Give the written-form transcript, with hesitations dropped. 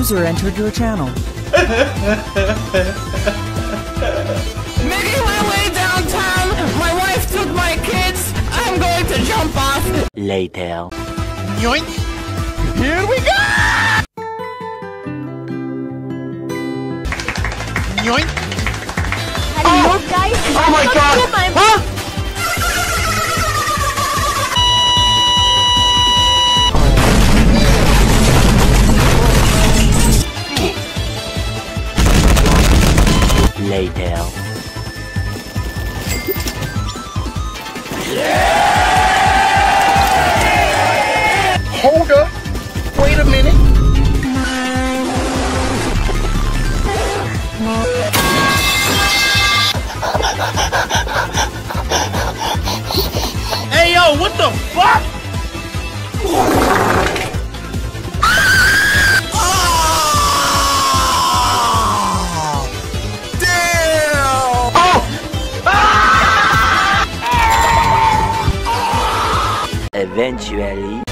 User entered your channel. Making my way downtown. My wife took my kids. I'm going to jump off. Later. Yoink! Here we go! Yoink! Hello, guys. Oh my god! Huh? Later. Hold up! Wait a minute! Hey yo, what the fuck? Eventually.